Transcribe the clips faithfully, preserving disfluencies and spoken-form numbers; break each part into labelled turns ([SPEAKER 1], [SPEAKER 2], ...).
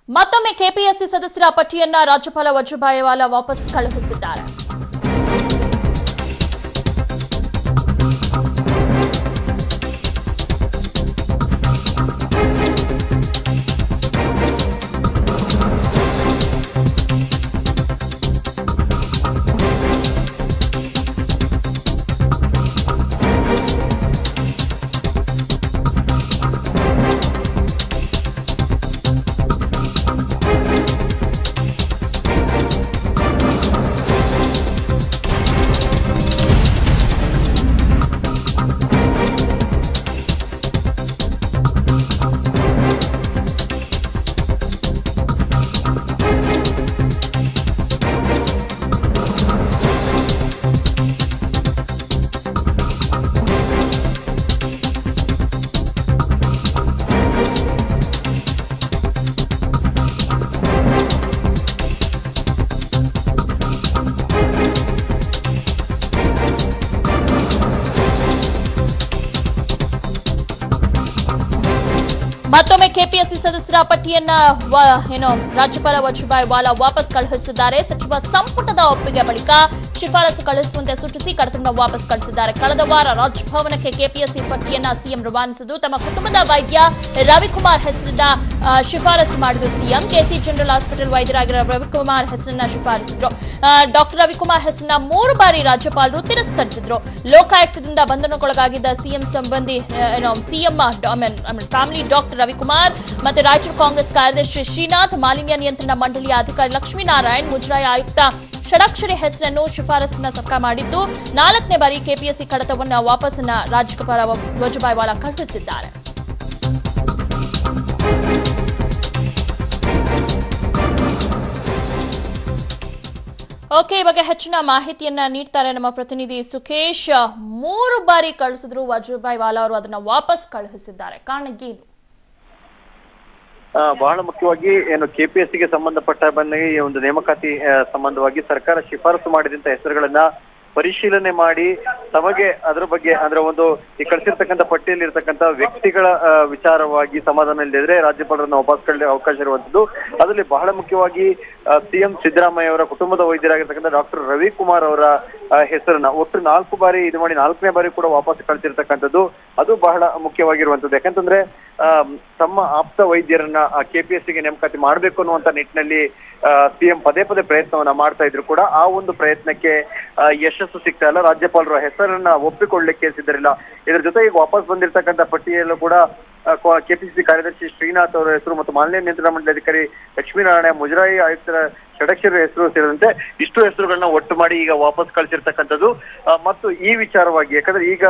[SPEAKER 1] ಮತ್ತೊಮ್ಮೆ ಕೆಪಿಎಸ್ಸಿ ಸದಸ್ಯರ ಪಟ್ಟಿಯನ್ನ ರಾಜ್ಯಪಾಲ ವಜುಭಾಯಿ ವಾಲಾ ವಾಪಸ್ ಕಳುಹಿಸಿದ್ದಾರೆ. ಮತ್ತೊಮ್ಮೆ ಕೆಪಿಎಸ್ಸಿ ಸದಸ್ಯರ ಪಟ್ಟಿಯನ್ನ ಏನು ರಾಜ್ಯಪಾಲ ವಜುಭಾಯಿ ವಾಲಾ ವಾಪಸ್ ಕಳುಹಿಸಿದ್ದಾರೆ. ಸಚಿವ ಸಂಪುಟದ ಒಪ್ಪಿಗೆ ಬಳಿಕ ಶಿಫಾರಸು ಕಳುಹಿಸುವಂತೆ ಸೂಚಿಸಿ ಕಡತವನ್ನು ವಾಪಸ್ ಕಳಿಸಿದ್ದಾರೆ. ಕಳೆದ ವಾರ ರಾಜಭವನಕ್ಕೆ ಕೆಪಿಎಸ್ಸಿ ಪಟ್ಟಿಯನ್ನ ಸಿಎಂ ರವಾನಿಸಿದ್ದು ತಮ್ಮ ಕುಟುಂಬದ ವೈದ್ಯ ರವಿಕುಮಾರ್ ಹೆಸರನ್ನ ಶಿಫಾರಸು ಮಾಡಿದ್ದು ಸಿಎಂ. ಕೆಸಿ ಜನರಲ್ ಆಸ್ಪಿಟಲ್ ವೈದ್ಯರಾಗಿರುವ ರವಿಕುಮಾರ್ ಹೆಸರನ್ನ ಶಿಫಾರಸಿದ್ರು. ಡಾಕ್ಟರ್ ರವಿಕುಮಾರ್ ಹೆಸರನ್ನ ಮೂರು ಬಾರಿ ರಾಜ್ಯಪಾಲರು ತಿರಸ್ಕರಿಸಿದ್ರು. ಲೋಕಾಯುಕ್ತದಿಂದ ಬಂಧನಕ್ಕೊಳಗಾಗಿದ್ದ ಸಿಎಂ ಸಂಬಂಧಿ ಸಿಎಂ ಫ್ಯಾಮಿಲಿ ಡಾಕ್ಟರ್ ರವಿಕುಮಾರ್ ಮತ್ತೆ ರಾಯಚೂರು ಕಾಂಗ್ರೆಸ್ ಕಾರ್ಯದರ್ಶಿ ಶ್ರೀನಾಥ್, ಮಾಲಿನ್ಯ ನಿಯಂತ್ರಣ ಮಂಡಳಿಯ ಅಧಿಕಾರಿ ಲಕ್ಷ್ಮೀನಾರಾಯಣ್, ಮುಜರಾಯಿ ಆಯುಕ್ತ ಷಡಕ್ಷರಿ ಹೆಸರನ್ನು ಶಿಫಾರಸನ್ನ ಸಬ್ಕ ಮಾಡಿದ್ದು ನಾಲ್ಕನೇ ಬಾರಿ ಕೆಪಿಎಸ್ಸಿ ಕಡತವನ್ನು ವಾಪಸ್ಸನ್ನ ರಾಜ್ಯಪಾಲ ವಜುಭಾಯಿ ವಾಲಾ ಕಳುಹಿಸಿದ್ದಾರೆ. ಓಕೆ, ಈ ಬಗ್ಗೆ ಹೆಚ್ಚಿನ ಮಾಹಿತಿಯನ್ನ ನೀಡ್ತಾರೆ ನಮ್ಮ ಪ್ರತಿನಿಧಿ ಸುಖೇಶ್. ಮೂರು ಬಾರಿ ಕಳಿಸಿದ್ರು ವಜುಭಾಯಿ ವಾಲಾ ಅವರು ಅದನ್ನ ವಾಪಸ್ ಕಳುಹಿಸಿದ್ದಾರೆ, ಕಾರಣ ಏನು?
[SPEAKER 2] ಬಹಳ ಮುಖ್ಯವಾಗಿ ಏನು ಕೆಪಿಎಸ್ಸಿಗೆ ಸಂಬಂಧಪಟ್ಟ ಬಂದ ಈ ಒಂದು ನೇಮಕಾತಿ ಸಂಬಂಧವಾಗಿ ಸರ್ಕಾರ ಶಿಫಾರಸು ಮಾಡಿದಂತ ಹೆಸರುಗಳನ್ನ ಪರಿಶೀಲನೆ ಮಾಡಿ ತಮಗೆ ಅದರ ಬಗ್ಗೆ ಅಂದ್ರೆ ಒಂದು ಈ ಕಳಿಸಿರ್ತಕ್ಕಂಥ ಪಟ್ಟಿಯಲ್ಲಿ ಇರ್ತಕ್ಕಂಥ ವ್ಯಕ್ತಿಗಳ ವಿಚಾರವಾಗಿ ಸಮಾಧಾನ ಇಲ್ಲದಿದ್ರೆ ರಾಜ್ಯಪಾಲರನ್ನ ವಾಪಸ್ ಕಳ್ಳಿ ಅವಕಾಶ ಇರುವಂತದ್ದು. ಅದರಲ್ಲಿ ಬಹಳ ಮುಖ್ಯವಾಗಿ ಸಿಎಂ ಸಿದ್ದರಾಮಯ್ಯ ಅವರ ಕುಟುಂಬದ ವೈದ್ಯರಾಗಿರ್ತಕ್ಕಂಥ ಡಾಕ್ಟರ್ ರವಿಕುಮಾರ್ ಅವರ ಹೆಸರನ್ನ ಒಟ್ಟು ನಾಲ್ಕು ಬಾರಿ ಇದು ಮಾಡಿ ನಾಲ್ಕನೇ ಬಾರಿ ಕೂಡ ವಾಪಸ್ ಕಳಿಸಿರ್ತಕ್ಕಂಥದ್ದು ಅದು ಬಹಳ ಮುಖ್ಯವಾಗಿರುವಂತದ್ದು. ಯಾಕಂತಂದ್ರೆ ತಮ್ಮ ಆಪ್ತ ವೈದ್ಯರನ್ನ ಕೆಪಿಎಸ್ಸಿಗೆ ನೇಮಕಾತಿ ಮಾಡಬೇಕು ಅನ್ನುವಂತ ನಿಟ್ಟಿನಲ್ಲಿ ಸಿಎಂ ಪದೇ ಪದೇ ಪ್ರಯತ್ನವನ್ನ ಮಾಡ್ತಾ ಇದ್ರು ಕೂಡ ಆ ಒಂದು ಪ್ರಯತ್ನಕ್ಕೆ ಯಶಸ್ಸು ಸಿಗ್ತಾ ಇಲ್ಲ. ರಾಜ್ಯಪಾಲರ ಹೆಸರನ್ನ ಒಪ್ಪಿಕೊಳ್ಳಲಿಕ್ಕೆ ಸಿದ್ಧರಿಲ್ಲ. ಇದರ ಜೊತೆಗೆ ವಾಪಸ್ ಬಂದಿರತಕ್ಕಂಥ ಪಟ್ಟಿಯಲ್ಲೂ ಕೂಡ ಕೆಪಿಸಿಸಿ ಕಾರ್ಯದರ್ಶಿ ಶ್ರೀನಾಥ್ ಅವರ ಹೆಸರು ಮತ್ತು ಮಾಲಿನ್ಯ ನಿಯಂತ್ರಣ ಮಂಡಳಿ ಅಧಿಕಾರಿ ಲಕ್ಷ್ಮೀನಾರಾಯಣ, ಮುಜರಾಯಿ ಆಯುಕ್ತರ ಷಡಕ್ಷರಿ ಹೆಸರು ಸೇರಿದಂತೆ ಇಷ್ಟು ಹೆಸರುಗಳನ್ನ ಒಟ್ಟು ಮಾಡಿ ಈಗ ವಾಪಸ್ ಕಳಿಸಿರ್ತಕ್ಕಂಥದ್ದು. ಮತ್ತು ಈ ವಿಚಾರವಾಗಿ ಯಾಕಂದ್ರೆ ಈಗ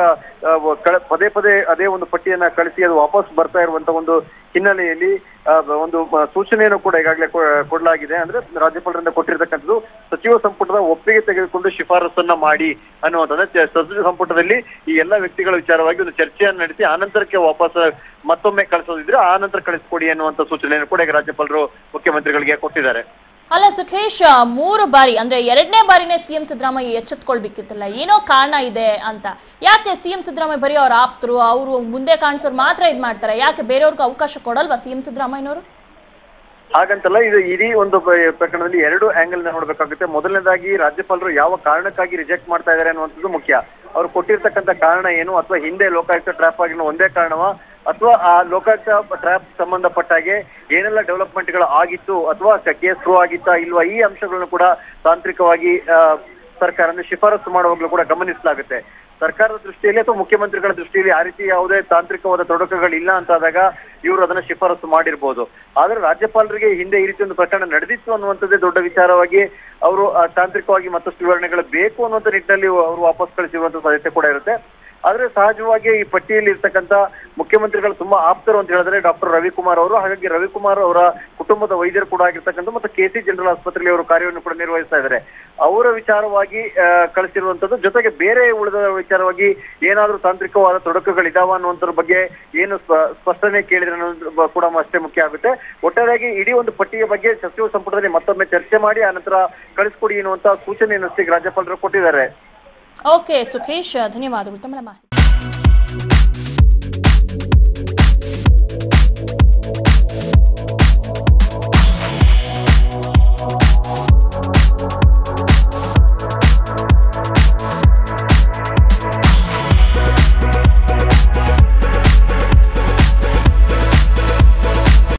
[SPEAKER 2] ಪದೇ ಪದೇ ಅದೇ ಒಂದು ಪಟ್ಟಿಯನ್ನ ಕಳಿಸಿ ಅದು ವಾಪಸ್ ಬರ್ತಾ ಇರುವಂತ ಒಂದು ಹಿನ್ನೆಲೆಯಲ್ಲಿ ಒಂದು ಸೂಚನೆಯನ್ನು ಕೂಡ ಈಗಾಗಲೇ ಕೊಡಲಾಗಿದೆ. ಅಂದ್ರೆ ರಾಜ್ಯಪಾಲರಿಂದ ಕೊಟ್ಟಿರ್ತಕ್ಕಂಥದ್ದು ಸಚಿವ ಸಂಪುಟದ ಒಪ್ಪಿಗೆ ತೆಗೆದುಕೊಂಡು ಶಿಫಾರಸನ್ನ ಮಾಡಿ ಅನ್ನುವಂಥದ್ದು. ಸಚಿವ ಸಂಪುಟದಲ್ಲಿ ಈ ಎಲ್ಲಾ ವ್ಯಕ್ತಿಗಳ ವಿಚಾರವಾಗಿ ಒಂದು ಚರ್ಚೆಯನ್ನು ನಡೆಸಿ ಆನಂತರಕ್ಕೆ ವಾಪಸ್ ಮತ್ತೊಮ್ಮೆ ಕಳಿಸೋದಿದ್ರೆ ಆ ನಂತರ ಕಳಿಸ್ಕೊಡಿ ಅನ್ನುವಂಥ ಸೂಚನೆಯನ್ನು ಕೂಡ ಈಗ ರಾಜ್ಯಪಾಲರು ಮುಖ್ಯಮಂತ್ರಿಗಳಿಗೆ ಕೊಟ್ಟಿದ್ದಾರೆ.
[SPEAKER 1] ಅಲ್ಲ ಸುಖೇಶ್, ಮೂರು ಬಾರಿ ಅಂದ್ರೆ ಎರಡನೇ ಬಾರಿನೇ ಸಿಎಂ ಸಿದ್ದರಾಮಯ್ಯ ಎಚ್ಚೆತ್ಕೊಳ್ಬೇಕಿತ್ತಲ್ಲ, ಏನೋ ಕಾರಣ ಇದೆ ಅಂತ. ಯಾಕೆ ಸಿಎಂ ಸಿದ್ದರಾಮಯ್ಯ ಬರೀ ಅವ್ರ ಆಪ್ತರು ಅವರು ಮುಂದೆ ಕಾಣಿಸೋರು ಮಾತ್ರ ಇದ್ ಮಾಡ್ತಾರೆ, ಯಾಕೆ ಬೇರೆಯವ್ರಿಗೆ ಅವಕಾಶ ಕೊಡಲ್ವಾ ಸಿಎಂ ಸಿದ್ದರಾಮಯ್ಯನವರು?
[SPEAKER 2] ಹಾಗಂತಲ್ಲ, ಇದು ಇಡೀ ಒಂದು ಪ್ರಕರಣದಲ್ಲಿ ಎರಡು ಆಂಗಲ್ ನೋಡ್ಬೇಕಾಗುತ್ತೆ. ಮೊದಲನೇದಾಗಿ ರಾಜ್ಯಪಾಲರು ಯಾವ ಕಾರಣಕ್ಕಾಗಿ ರಿಜೆಕ್ಟ್ ಮಾಡ್ತಾ ಇದ್ದಾರೆ ಅನ್ನುವಂಥದ್ದು ಮುಖ್ಯ. ಅವ್ರು ಕೊಟ್ಟಿರ್ತಕ್ಕಂಥ ಕಾರಣ ಏನು, ಅಥವಾ ಹಿಂದೆ ಲೋಕಾಯುಕ್ತ ಟ್ರ್ಯಾಪ್ ಆಗಿರೋ ಒಂದೇ ಕಾರಣವಾ, ಅಥವಾ ಆ ಲೋಕಾಯುಕ್ತ ಟ್ರ್ಯಾಪ್ ಸಂಬಂಧಪಟ್ಟಾಗೆ ಏನೆಲ್ಲ ಡೆವಲಪ್ಮೆಂಟ್ಗಳು ಆಗಿತ್ತು ಅಥವಾ ಕೇಸ್ ಥ್ರೂ ಆಗಿತ್ತಾ ಇಲ್ವಾ, ಈ ಅಂಶಗಳನ್ನು ಕೂಡ ತಾಂತ್ರಿಕವಾಗಿ ಸರ್ಕಾರ ಅಂದ್ರೆ ಶಿಫಾರಸು ಮಾಡುವಾಗಲೂ ಕೂಡ ಗಮನಿಸಲಾಗುತ್ತೆ. ಸರ್ಕಾರದ ದೃಷ್ಟಿಯಲ್ಲಿ ಅಥವಾ ಮುಖ್ಯಮಂತ್ರಿಗಳ ದೃಷ್ಟಿಯಲ್ಲಿ ಆ ರೀತಿ ಯಾವುದೇ ತಾಂತ್ರಿಕವಾದ ತೊಡಕುಗಳಿಲ್ಲ ಅಂತಾದಾಗ ಇವರು ಅದನ್ನ ಶಿಫಾರಸು ಮಾಡಿರ್ಬೋದು. ಆದ್ರೆ ರಾಜ್ಯಪಾಲರಿಗೆ ಹಿಂದೆ ಈ ರೀತಿ ಒಂದು ಪ್ರಕರಣ ನಡೆದಿತ್ತು ಅನ್ನುವಂಥದ್ದೇ ದೊಡ್ಡ ವಿಚಾರವಾಗಿ ಅವರು ತಾಂತ್ರಿಕವಾಗಿ ಮತ್ತಷ್ಟು ವಿವರಣೆಗಳು ಬೇಕು ಅನ್ನುವಂಥ ನಿಟ್ಟಿನಲ್ಲಿ ಅವರು ವಾಪಸ್ ಕಳಿಸಿರುವಂತ ಸಾಧ್ಯತೆ ಕೂಡ ಇರುತ್ತೆ. ಆದ್ರೆ ಸಹಜವಾಗಿ ಈ ಪಟ್ಟಿಯಲ್ಲಿ ಇರ್ತಕ್ಕಂಥ ಮುಖ್ಯಮಂತ್ರಿಗಳು ತುಂಬಾ ಆಪ್ತರು ಅಂತ ಹೇಳಿದ್ರೆ ಡಾಕ್ಟರ್ ರವಿಕುಮಾರ್ ಅವರು. ಹಾಗಾಗಿ ರವಿಕುಮಾರ್ ಅವರ ಕುಟುಂಬದ ವೈದ್ಯರು ಕೂಡ ಆಗಿರ್ತಕ್ಕಂಥ ಮತ್ತು ಕೆಸಿ ಜನರಲ್ ಆಸ್ಪತ್ರೆಯಲ್ಲಿ ಅವರು ಕಾರ್ಯವನ್ನು ಕೂಡ ನಿರ್ವಹಿಸ್ತಾ ಇದ್ದಾರೆ. ಅವರ ವಿಚಾರವಾಗಿ ಕಳಿಸಿರುವಂತದ್ದು, ಜೊತೆಗೆ ಬೇರೆ ಉಳಿದ ವಿಚಾರವಾಗಿ ಏನಾದ್ರೂ ತಾಂತ್ರಿಕವಾದ ತೊಡಕುಗಳಿದಾವ ಅನ್ನುವಂಥದ್ರ ಬಗ್ಗೆ ಏನು ಸ್ಪಷ್ಟನೆ ಕೇಳಿದ್ರೆ ಅನ್ನೋದು ಕೂಡ ಅಷ್ಟೇ ಮುಖ್ಯ ಆಗುತ್ತೆ. ಒಟ್ಟಾರೆಯಾಗಿ ಇಡೀ ಒಂದು ಪಟ್ಟಿಯ ಬಗ್ಗೆ ಸಚಿವ ಸಂಪುಟದಲ್ಲಿ ಮತ್ತೊಮ್ಮೆ ಚರ್ಚೆ ಮಾಡಿ ಆನಂತರ ಕಳಿಸ್ಕೊಡಿ ಎನ್ನುವಂತ ಸೂಚನೆಯನ್ನು ರಾಜ್ಯಪಾಲರು ಕೊಟ್ಟಿದ್ದಾರೆ.
[SPEAKER 1] ಓಕೆ ಸುಖೇಶ್, ಧನ್ಯವಾದಗಳು ತಮ್ಮ ಮಾಹಿತಿ.